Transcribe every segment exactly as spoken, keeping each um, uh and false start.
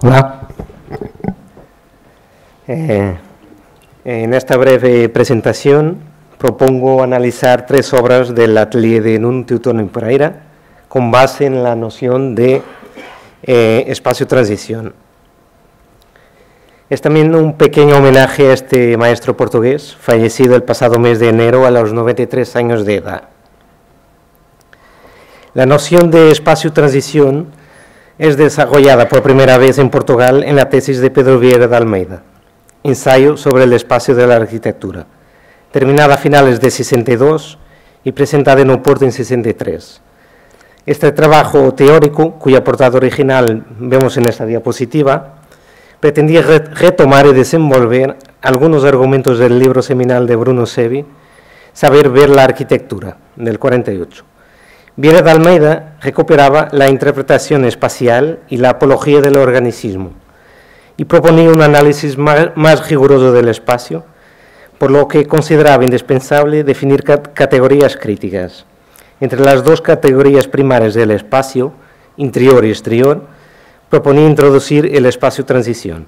Hola. Eh, en esta breve presentación propongo analizar tres obras del atelier de Nuno Teotónio Pereira con base en la noción de eh, espacio-transición. Es también un pequeño homenaje a este maestro portugués, fallecido el pasado mes de enero a los noventa y tres años de edad. La noción de espacio-transición es desarrollada por primera vez en Portugal en la tesis de Pedro Vieira de Almeida, Ensayo sobre el espacio de la arquitectura, terminada a finales de sesenta y dos y presentada en Oporto en sesenta y tres. Este trabajo teórico, cuya portada original vemos en esta diapositiva, pretendía retomar y desenvolver algunos argumentos del libro seminal de Bruno Sevi, Saber ver la arquitectura, del cuarenta y ocho. Vieira de Almeida recuperaba la interpretación espacial y la apología del organicismo y proponía un análisis más, más riguroso del espacio, por lo que consideraba indispensable definir cat categorías críticas. Entre las dos categorías primarias del espacio, interior y exterior, proponía introducir el espacio-transición.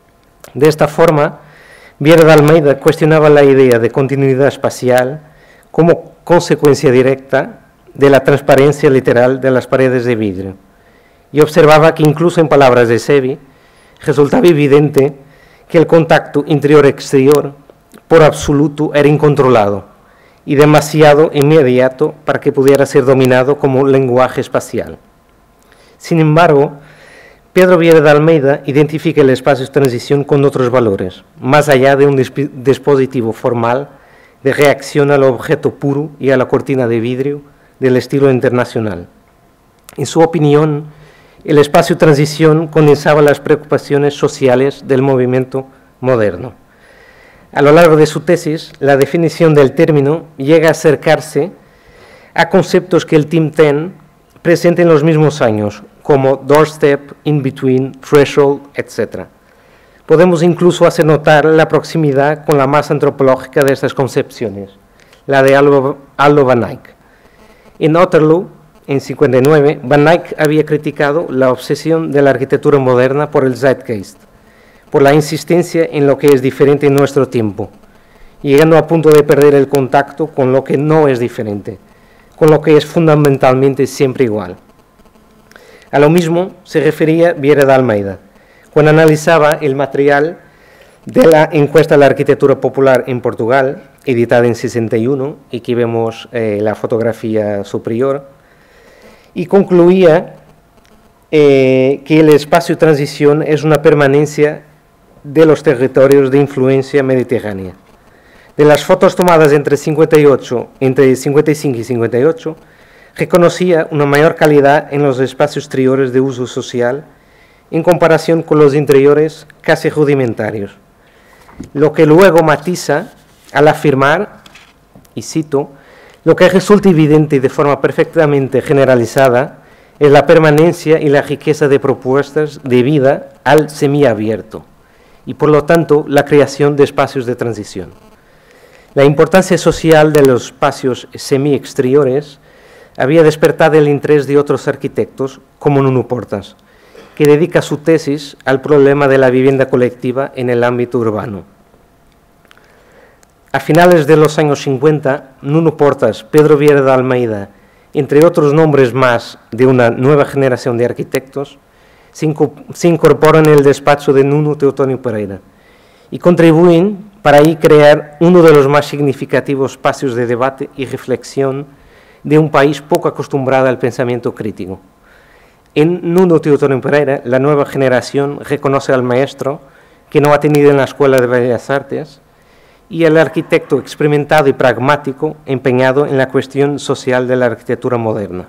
De esta forma, Vieira de Almeida cuestionaba la idea de continuidad espacial como consecuencia directa de la transparencia literal de las paredes de vidrio, y observaba que incluso en palabras de Sevi resultaba evidente que el contacto interior-exterior por absoluto era incontrolado y demasiado inmediato para que pudiera ser dominado como lenguaje espacial. Sin embargo, Pedro Vieira de Almeida identifica el espacio de transición con otros valores, más allá de un dispositivo formal de reacción al objeto puro y a la cortina de vidrio del estilo internacional. En su opinión, el espacio-transición condensaba las preocupaciones sociales del movimiento moderno. A lo largo de su tesis, la definición del término llega a acercarse a conceptos que el Team Ten presenta en los mismos años, como doorstep, in-between, threshold, etcétera. Podemos incluso hacer notar la proximidad con la más antropológica de estas concepciones, la de Aldo, Aldo van Eyck. En Otterloo, en cincuenta y nueve, Van Eyck había criticado la obsesión de la arquitectura moderna por el zeitgeist, por la insistencia en lo que es diferente en nuestro tiempo, llegando a punto de perder el contacto con lo que no es diferente, con lo que es fundamentalmente siempre igual. A lo mismo se refería Vieira de Almeida, cuando analizaba el material de la encuesta de la arquitectura popular en Portugal, editada en sesenta y uno, y aquí vemos eh, la fotografía superior, y concluía eh, que el espacio-transición es una permanencia de los territorios de influencia mediterránea. De las fotos tomadas entre, cincuenta y ocho, entre cincuenta y cinco y cincuenta y ocho, reconocía una mayor calidad en los espacios exteriores de uso social en comparación con los interiores casi rudimentarios, lo que luego matiza al afirmar, y cito, lo que resulta evidente de forma perfectamente generalizada es la permanencia y la riqueza de propuestas debida al semiabierto y, por lo tanto, la creación de espacios de transición. La importancia social de los espacios semi-exteriores había despertado el interés de otros arquitectos, como Nuno Portas, que dedica su tesis al problema de la vivienda colectiva en el ámbito urbano. A finales de los años cincuenta, Nuno Portas, Pedro Vieira de Almeida, entre otros nombres más de una nueva generación de arquitectos, se incorporan en el despacho de Nuno Teotónio Pereira y contribuyen para ahí crear uno de los más significativos espacios de debate y reflexión de un país poco acostumbrado al pensamiento crítico. En Nuno Teotónio Pereira, la nueva generación reconoce al maestro que no ha tenido en la Escuela de Bellas Artes y el arquitecto experimentado y pragmático empeñado en la cuestión social de la arquitectura moderna.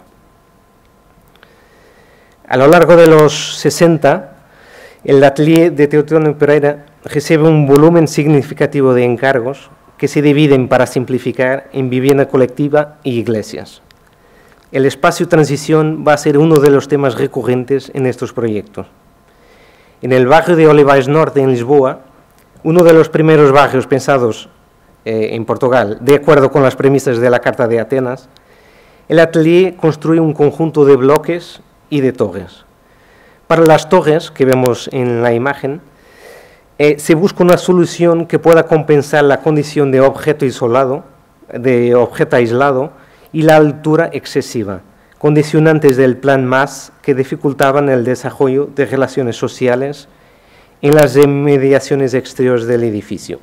A lo largo de los sesenta, el atelier de Teotónio Pereira recibe un volumen significativo de encargos que se dividen, para simplificar, en vivienda colectiva y iglesias. El espacio-transición va a ser uno de los temas recurrentes en estos proyectos. En el barrio de Olivais Norte, en Lisboa, uno de los primeros barrios pensados eh, en Portugal, de acuerdo con las premisas de la Carta de Atenas, el atelier construye un conjunto de bloques y de torres. Para las torres que vemos en la imagen, eh, se busca una solución que pueda compensar la condición de objeto isolado, de objeto aislado y la altura excesiva, condicionantes del plan MAS que dificultaban el desarrollo de relaciones sociales en las inmediaciones exteriores del edificio.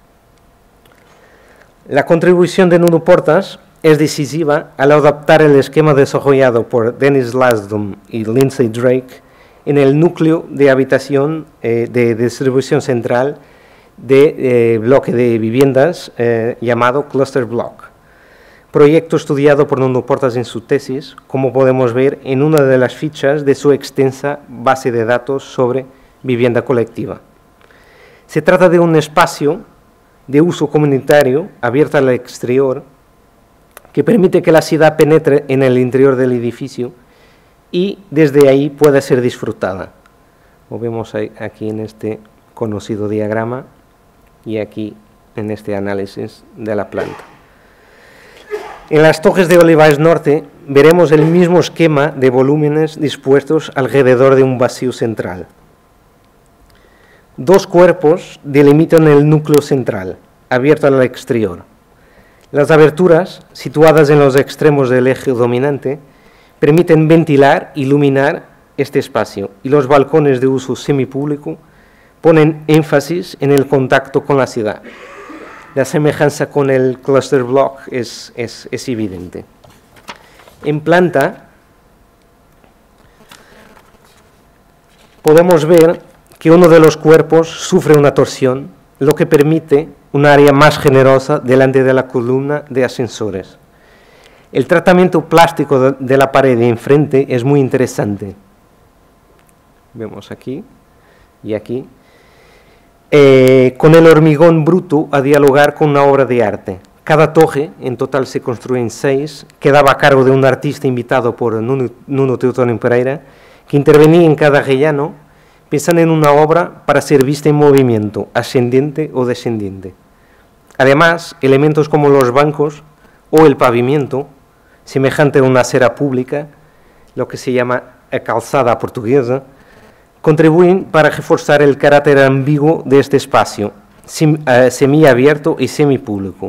La contribución de Nuno Portas es decisiva al adaptar el esquema desarrollado por Dennis Lasdom y Lindsay Drake en el núcleo de habitación eh, de distribución central de eh, bloque de viviendas eh, llamado Cluster Block, proyecto estudiado por Nuno Portas en su tesis, como podemos ver en una de las fichas de su extensa base de datos sobre vivienda colectiva. Se trata de un espacio de uso comunitario abierto al exterior que permite que la ciudad penetre en el interior del edificio y desde ahí pueda ser disfrutada. Lo vemos aquí en este conocido diagrama y aquí en este análisis de la planta. En las Torres de Olivais Norte veremos el mismo esquema de volúmenes dispuestos alrededor de un vacío central. Dos cuerpos delimitan el núcleo central, abierto al exterior. Las aberturas, situadas en los extremos del eje dominante, permiten ventilar e iluminar este espacio y los balcones de uso semipúblico ponen énfasis en el contacto con la ciudad. La semejanza con el cluster block es, es, es evidente. En planta podemos ver que uno de los cuerpos sufre una torsión, lo que permite un área más generosa delante de la columna de ascensores. El tratamiento plástico de la pared de enfrente es muy interesante. Vemos aquí y aquí. Eh, con el hormigón bruto a dialogar con una obra de arte. Cada torre, en total se construyen seis, quedaba a cargo de un artista invitado por Nuno, Nuno Teutónio Pereira, que intervenía en cada rellano, pensando en una obra para ser vista en movimiento, ascendente o descendiente. Además, elementos como los bancos o el pavimento, semejante a una acera pública, lo que se llama calzada portuguesa, contribuyen para reforzar el carácter ambiguo de este espacio, semiabierto y semipúblico.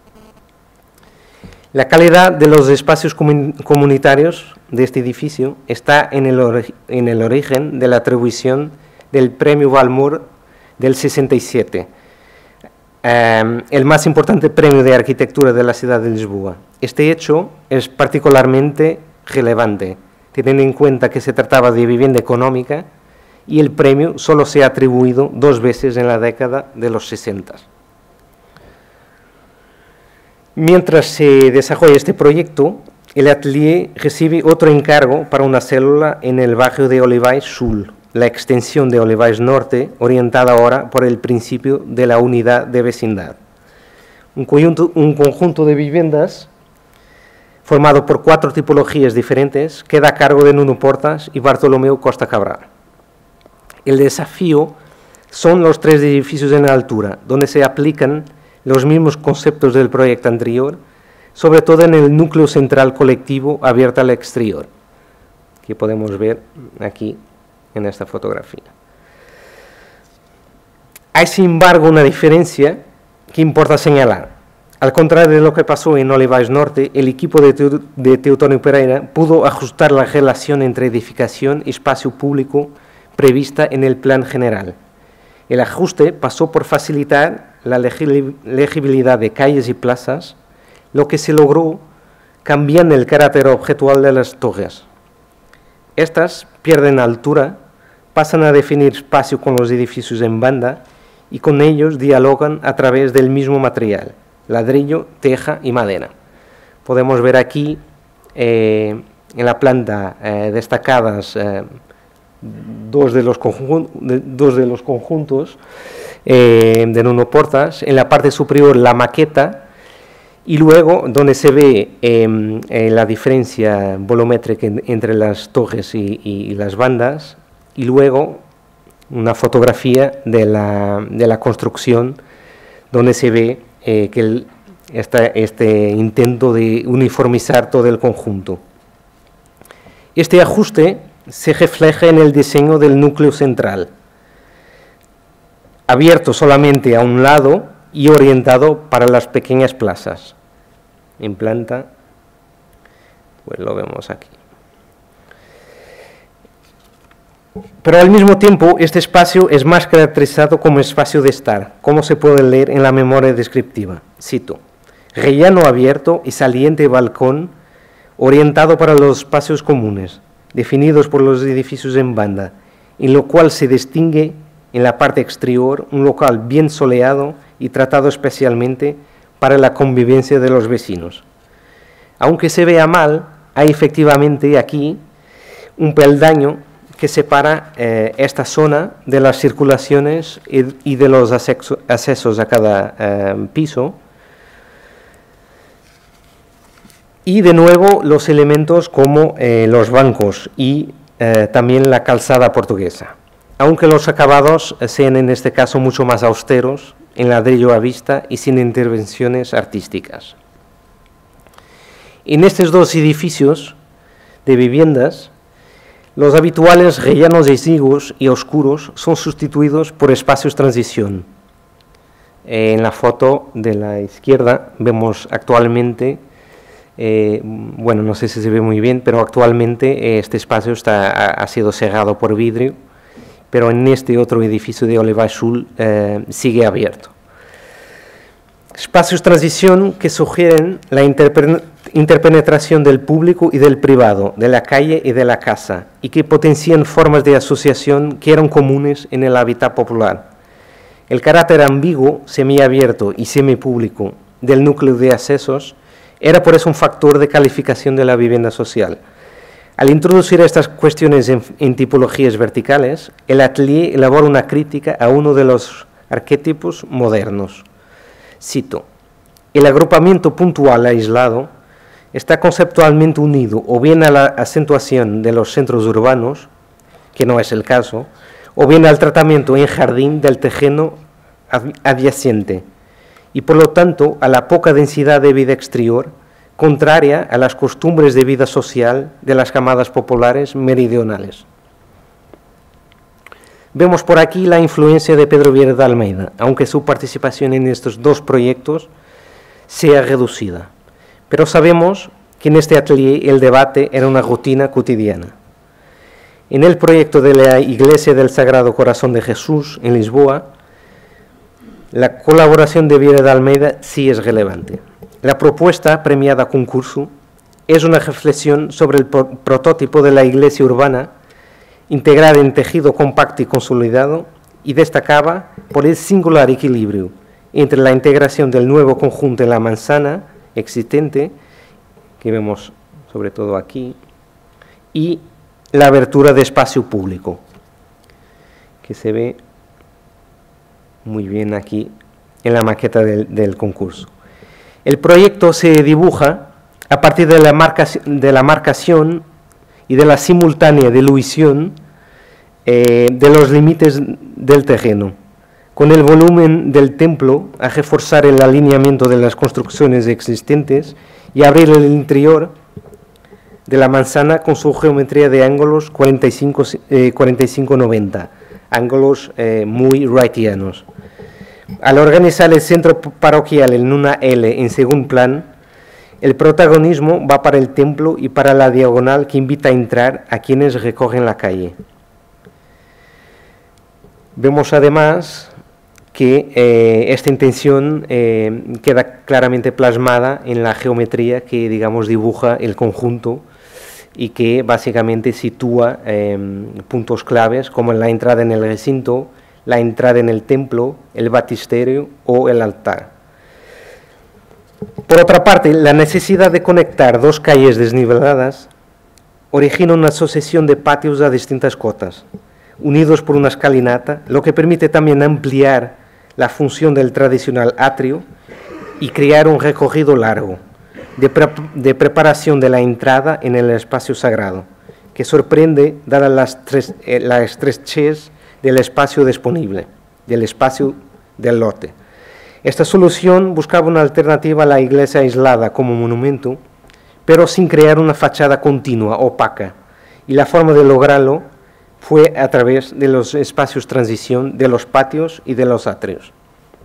La calidad de los espacios comunitarios de este edificio está en el, en el origen de la atribución del Premio Valmor del sesenta y siete, eh, el más importante premio de arquitectura de la ciudad de Lisboa. Este hecho es particularmente relevante, teniendo en cuenta que se trataba de vivienda económica y el premio solo se ha atribuido dos veces en la década de los sesenta. Mientras se desarrolla este proyecto, el atelier recibe otro encargo para una célula en el barrio de Olivais Sul, la extensión de Olivais Norte, orientada ahora por el principio de la unidad de vecindad. Un conjunto, un conjunto de viviendas formado por cuatro tipologías diferentes queda a cargo de Nuno Portas y Bartolomeu Costa Cabral. El desafío son los tres edificios en altura, donde se aplican los mismos conceptos del proyecto anterior, sobre todo en el núcleo central colectivo abierto al exterior, que podemos ver aquí en esta fotografía. Hay, sin embargo, una diferencia que importa señalar. Al contrario de lo que pasó en Olivais Norte, el equipo de, Teu de Teutónio Pereira pudo ajustar la relación entre edificación y espacio público prevista en el plan general. El ajuste pasó por facilitar la legibilidad de calles y plazas, lo que se logró cambiando el carácter objetual de las torres. Estas pierden altura, pasan a definir espacio con los edificios en banda y con ellos dialogan a través del mismo material, ladrillo, teja y madera. Podemos ver aquí eh, en la planta eh, destacadas eh, Dos de, los de, dos de los conjuntos eh, de Nuno Portas, en la parte superior la maqueta y luego donde se ve eh, eh, la diferencia volumétrica entre las torres y, y, y las bandas y luego una fotografía de la, de la construcción donde se ve eh, que el, esta, este intento de uniformizar todo el conjunto. Este ajuste se refleja en el diseño del núcleo central, abierto solamente a un lado y orientado para las pequeñas plazas. En planta, pues lo vemos aquí. Pero al mismo tiempo, este espacio es más caracterizado como espacio de estar, como se puede leer en la memoria descriptiva. Cito: rellano abierto y saliente balcón orientado para los espacios comunes, definidos por los edificios en banda, en lo cual se distingue en la parte exterior un local bien soleado y tratado especialmente para la convivencia de los vecinos. Aunque se vea mal, hay efectivamente aquí un peldaño que separa eh, esta zona de las circulaciones y, y de los acceso, accesos a cada eh, piso. Y de nuevo los elementos como eh, los bancos y eh, también la calzada portuguesa, aunque los acabados sean en este caso mucho más austeros, en ladrillo a vista y sin intervenciones artísticas. En estos dos edificios de viviendas, los habituales rellanos exiguos y oscuros son sustituidos por espacios transición. En la foto de la izquierda vemos actualmente, eh, bueno, no sé si se ve muy bien, pero actualmente este espacio está, ha, ha sido cerrado por vidrio, pero en este otro edificio de Oliva Azul eh, sigue abierto. Espacios transición que sugieren la interpenetración del público y del privado, de la calle y de la casa, y que potencian formas de asociación que eran comunes en el hábitat popular. El carácter ambiguo, semiabierto y semipúblico del núcleo de accesos era por eso un factor de calificación de la vivienda social. Al introducir estas cuestiones en, en tipologías verticales, el atelier elabora una crítica a uno de los arquetipos modernos. Cito: el agrupamiento puntual aislado está conceptualmente unido o bien a la acentuación de los centros urbanos, que no es el caso, o bien al tratamiento en jardín del terreno adyacente, y por lo tanto a la poca densidad de vida exterior, contraria a las costumbres de vida social de las camadas populares meridionales. Vemos por aquí la influencia de Pedro Vieira de Almeida, aunque su participación en estos dos proyectos sea reducida. Pero sabemos que en este atelier el debate era una rutina cotidiana. En el proyecto de la Iglesia del Sagrado Corazón de Jesús en Lisboa, la colaboración de Vieira de Almeida sí es relevante. La propuesta premiada a concurso es una reflexión sobre el prototipo de la iglesia urbana integrada en tejido compacto y consolidado, y destacaba por el singular equilibrio entre la integración del nuevo conjunto en la manzana existente, que vemos sobre todo aquí, y la abertura de espacio público, que se ve muy bien aquí en la maqueta del, del concurso. El proyecto se dibuja a partir de la, marca, de la marcación y de la simultánea dilución eh, de los límites del terreno, con el volumen del templo a reforzar el alineamiento de las construcciones existentes y abrir el interior de la manzana con su geometría de ángulos cuarenta y cinco noventa, ángulos eh, muy wrightianos. Al organizar el centro parroquial en una L en segundo plan, el protagonismo va para el templo y para la diagonal que invita a entrar a quienes recorren la calle. Vemos además que eh, esta intención eh, queda claramente plasmada en la geometría que, digamos, dibuja el conjunto y que básicamente sitúa eh, puntos claves como la entrada en el recinto, la entrada en el templo, el baptisterio o el altar. Por otra parte, la necesidad de conectar dos calles desniveladas origina una sucesión de patios a distintas cotas, unidos por una escalinata, lo que permite también ampliar la función del tradicional atrio y crear un recorrido largo de, pre de preparación de la entrada en el espacio sagrado, que sorprende dada las tres, eh, la estrechez del espacio disponible, del espacio del lote. Esta solución buscaba una alternativa a la iglesia aislada como monumento, pero sin crear una fachada continua, opaca, y la forma de lograrlo fue a través de los espacios transición de los patios y de los atrios.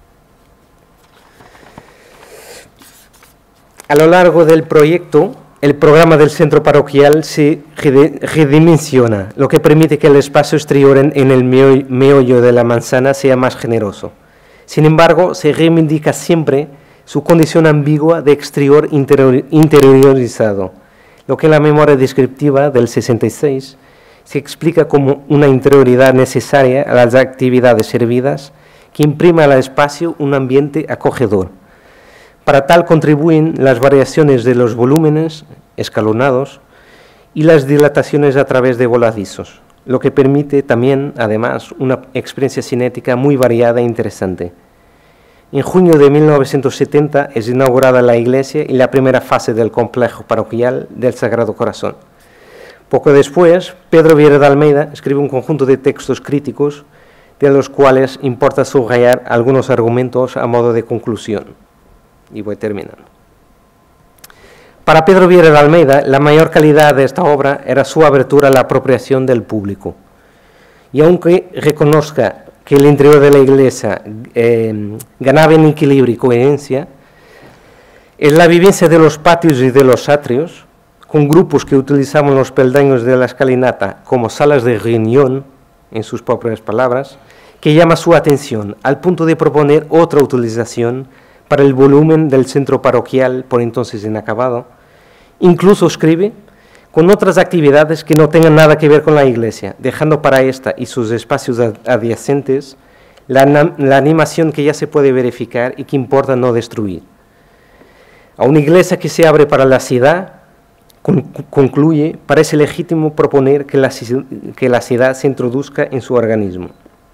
A lo largo del proyecto, el programa del centro parroquial se redimensiona, lo que permite que el espacio exterior en, en el meollo de la manzana sea más generoso. Sin embargo, se reivindica siempre su condición ambigua de exterior interior, interiorizado, lo que en la memoria descriptiva del sesenta y seis se explica como una interioridad necesaria a las actividades servidas que imprima al espacio un ambiente acogedor. Para tal contribuyen las variaciones de los volúmenes escalonados y las dilataciones a través de voladizos, lo que permite también, además, una experiencia cinética muy variada e interesante. En junio de mil novecientos setenta es inaugurada la iglesia y la primera fase del complejo parroquial del Sagrado Corazón. Poco después, Pedro Vieira de Almeida escribe un conjunto de textos críticos, de los cuales importa subrayar algunos argumentos a modo de conclusión. Y voy terminando. Para Pedro Vieira de Almeida, la mayor calidad de esta obra era su abertura a la apropiación del público. Y aunque reconozca que el interior de la iglesia eh, ganaba en equilibrio y coherencia, es la vivencia de los patios y de los atrios, con grupos que utilizaban los peldaños de la escalinata como salas de reunión, en sus propias palabras, que llama su atención, al punto de proponer otra utilización para el volumen del centro parroquial, por entonces inacabado. Incluso escribe con otras actividades que no tengan nada que ver con la iglesia, dejando para esta y sus espacios adyacentes la, la animación que ya se puede verificar y que importa no destruir. A una iglesia que se abre para la ciudad, con, concluye, parece legítimo proponer que la, que la ciudad se introduzca en su organismo.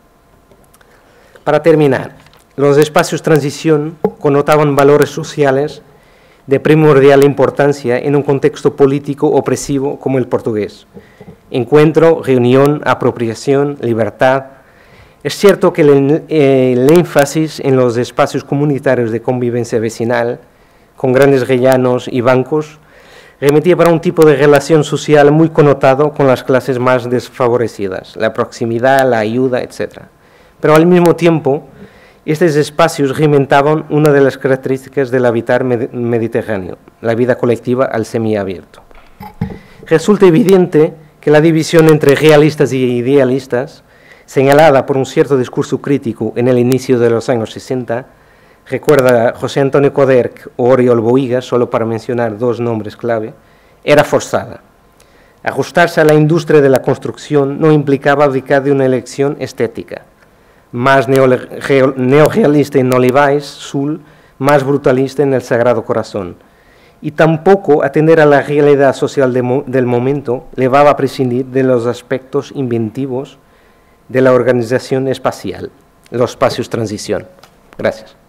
Para terminar, los espacios transición connotaban valores sociales de primordial importancia en un contexto político opresivo como el portugués. Encuentro, reunión, apropiación, libertad. Es cierto que el, el énfasis en los espacios comunitarios de convivencia vecinal, con grandes rellanos y bancos, remitía para un tipo de relación social muy connotado con las clases más desfavorecidas, la proximidad, la ayuda, etcétera. Pero al mismo tiempo, estos espacios reinventaban una de las características del habitar mediterráneo, la vida colectiva al semiabierto. Resulta evidente que la división entre realistas y idealistas, señalada por un cierto discurso crítico en el inicio de los años sesenta, recuerda José Antonio Coderch o Oriol Bohigas, solo para mencionar dos nombres clave, era forzada. Ajustarse a la industria de la construcción no implicaba abdicar de una elección estética, más neorrealista en Olivais, Sul, más brutalista en el Sagrado Corazón. Y tampoco atender a la realidad social de mo del momento llevaba a prescindir de los aspectos inventivos de la organización espacial, los espacios transición. Gracias.